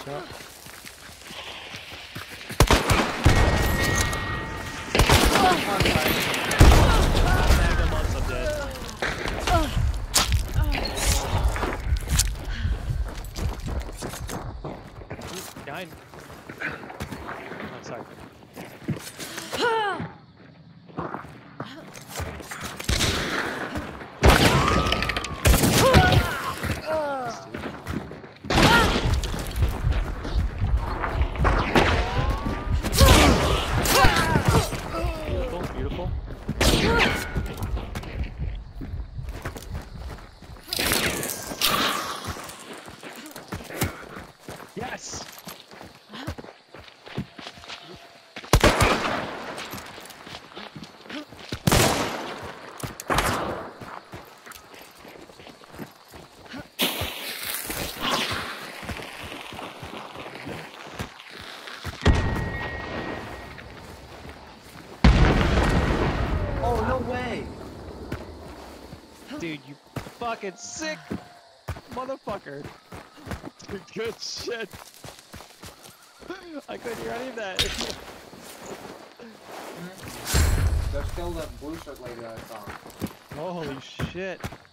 Yep. Behind. Oh, sorry. Beautiful, beautiful. Yes! Oh, no way! Dude, you fucking sick motherfucker. Dude, good shit. I couldn't hear any of that. There's still that blue shirt lady that I saw. Holy shit.